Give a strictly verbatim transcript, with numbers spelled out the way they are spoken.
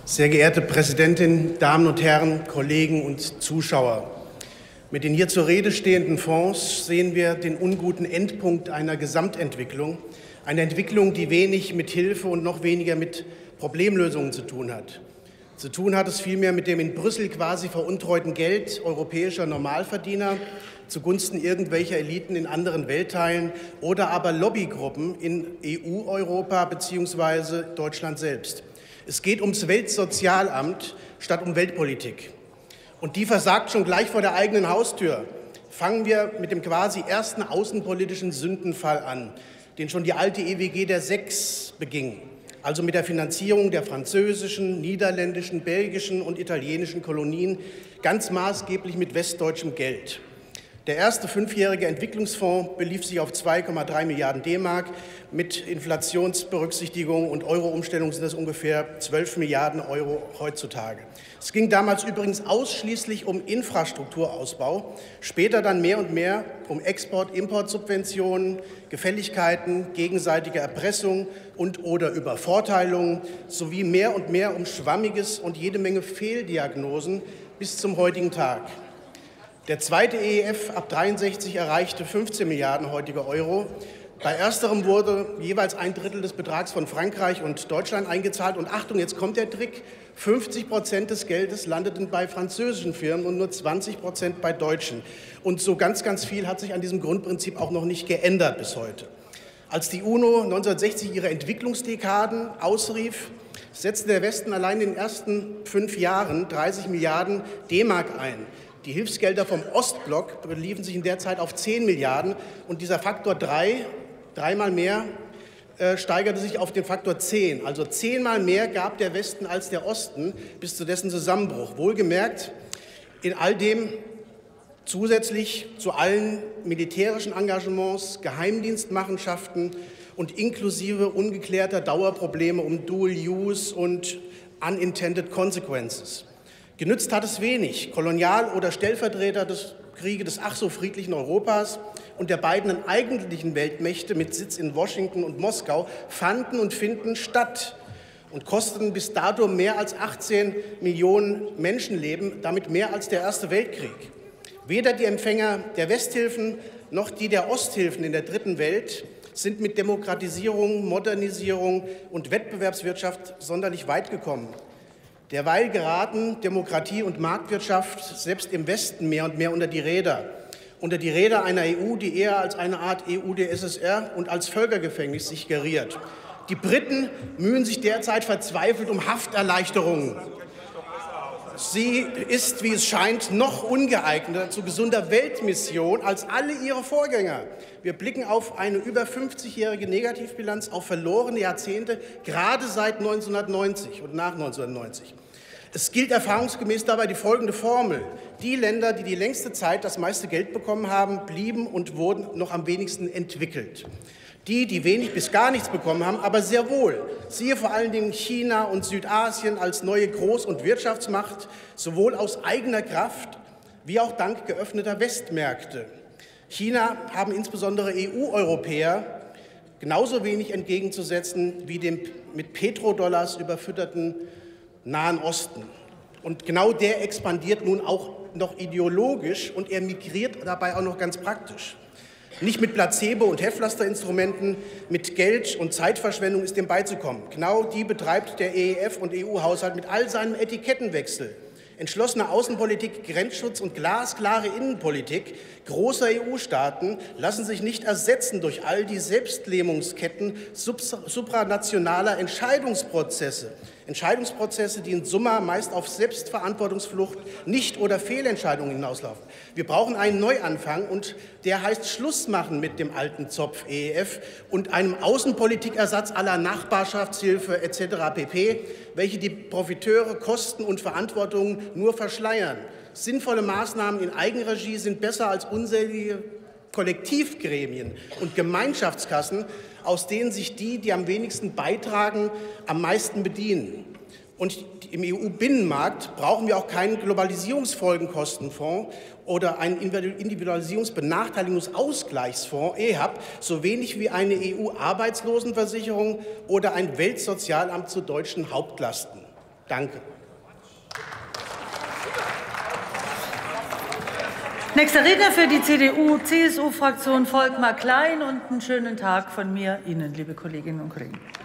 Sehr geehrte Präsidentin, Damen und Herren, Kollegen und Zuschauer! Mit den hier zur Rede stehenden Fonds sehen wir den unguten Endpunkt einer Gesamtentwicklung, einer Entwicklung, die wenig mit Hilfe und noch weniger mit Problemlösungen zu tun hat. Zu tun hat es vielmehr mit dem in Brüssel quasi veruntreuten Geld europäischer Normalverdiener zugunsten irgendwelcher Eliten in anderen Weltteilen oder aber Lobbygruppen in E U-Europa bzw. Deutschland selbst. Es geht ums Weltsozialamt statt um Weltpolitik. Und die versagt schon gleich vor der eigenen Haustür. Fangen wir mit dem quasi ersten außenpolitischen Sündenfall an, den schon die alte E W G der Sechs beging, also mit der Finanzierung der französischen, niederländischen, belgischen und italienischen Kolonien, ganz maßgeblich mit westdeutschem Geld. Der erste fünfjährige Entwicklungsfonds belief sich auf zwei Komma drei Milliarden D-Mark. Mit Inflationsberücksichtigung und Euro-Umstellung sind das ungefähr zwölf Milliarden Euro heutzutage. Es ging damals übrigens ausschließlich um Infrastrukturausbau, später dann mehr und mehr um Export-Import-Subventionen, Gefälligkeiten, gegenseitige Erpressung und oder Übervorteilung sowie mehr und mehr um Schwammiges und jede Menge Fehldiagnosen bis zum heutigen Tag. Der zweite E E F ab dreiundsechzig erreichte fünfzehn Milliarden heutige Euro. Bei ersterem wurde jeweils ein Drittel des Betrags von Frankreich und Deutschland eingezahlt. Und Achtung, jetzt kommt der Trick, fünfzig Prozent des Geldes landeten bei französischen Firmen und nur zwanzig Prozent bei deutschen. Und so ganz, ganz viel hat sich an diesem Grundprinzip auch noch nicht geändert bis heute. Als die UNO neunzehnhundertsechzig ihre Entwicklungsdekaden ausrief, setzte der Westen allein in den ersten fünf Jahren dreißig Milliarden D-Mark ein. Die Hilfsgelder vom Ostblock beliefen sich in der Zeit auf zehn Milliarden und dieser Faktor drei, dreimal mehr, äh, steigerte sich auf den Faktor zehn. Also zehnmal mehr gab der Westen als der Osten bis zu dessen Zusammenbruch. Wohlgemerkt, in all dem zusätzlich zu allen militärischen Engagements, Geheimdienstmachenschaften und inklusive ungeklärter Dauerprobleme um Dual Use und Unintended Consequences. Genützt hat es wenig. Kolonial- oder Stellvertreter des Krieges des ach so friedlichen Europas und der beiden eigentlichen Weltmächte mit Sitz in Washington und Moskau fanden und finden statt und kosteten bis dato mehr als achtzehn Millionen Menschenleben, damit mehr als der Erste Weltkrieg. Weder die Empfänger der Westhilfen noch die der Osthilfen in der Dritten Welt sind mit Demokratisierung, Modernisierung und Wettbewerbswirtschaft sonderlich weit gekommen. Derweil geraten Demokratie und Marktwirtschaft selbst im Westen mehr und mehr unter die Räder. Unter die Räder einer E U, die eher als eine Art E U der S S R und als Völkergefängnis sich geriert. Die Briten mühen sich derzeit verzweifelt um Hafterleichterungen. Sie ist, wie es scheint, noch ungeeigneter zu gesunder Weltmission als alle ihre Vorgänger. Wir blicken auf eine über fünfzigjährige Negativbilanz, auf verlorene Jahrzehnte, gerade seit neunzehnhundertneunzig und nach neunzehnhundertneunzig. Es gilt erfahrungsgemäß dabei die folgende Formel. Die Länder, die die längste Zeit das meiste Geld bekommen haben, blieben und wurden noch am wenigsten entwickelt. Die, die wenig bis gar nichts bekommen haben, aber sehr wohl. Siehe vor allen Dingen China und Südasien als neue Groß- und Wirtschaftsmacht, sowohl aus eigener Kraft wie auch dank geöffneter Westmärkte. China haben insbesondere E U-Europäer genauso wenig entgegenzusetzen wie dem mit Petrodollars überfütterten Nahen Osten. Und genau der expandiert nun auch noch ideologisch und er migriert dabei auch noch ganz praktisch. Nicht mit Placebo- und Heftpflasterinstrumenten, mit Geld- und Zeitverschwendung ist dem beizukommen. Genau die betreibt der E E F und E U-Haushalt mit all seinem Etikettenwechsel. Entschlossene Außenpolitik, Grenzschutz und glasklare Innenpolitik großer E U-Staaten lassen sich nicht ersetzen durch all die Selbstlähmungsketten supranationaler Entscheidungsprozesse. Entscheidungsprozesse, die in Summe meist auf Selbstverantwortungsflucht, Nicht- oder Fehlentscheidungen hinauslaufen. Wir brauchen einen Neuanfang und der heißt Schluss machen mit dem alten Zopf E E F und einem Außenpolitikersatz aller Nachbarschaftshilfe et cetera pp., welche die Profiteure Kosten und Verantwortung nur verschleiern. Sinnvolle Maßnahmen in Eigenregie sind besser als unzählige Kollektivgremien und Gemeinschaftskassen, aus denen sich die, die am wenigsten beitragen, am meisten bedienen. Und im E U-Binnenmarkt brauchen wir auch keinen Globalisierungsfolgenkostenfonds oder einen Individualisierungsbenachteiligungsausgleichsfonds, E H A B, so wenig wie eine E U-Arbeitslosenversicherung oder ein Weltsozialamt zu deutschen Hauptlasten. Danke. Nächster Redner für die C D U-C S U-Fraktion Volkmar Klein, und einen schönen Tag von mir Ihnen, liebe Kolleginnen und Kollegen.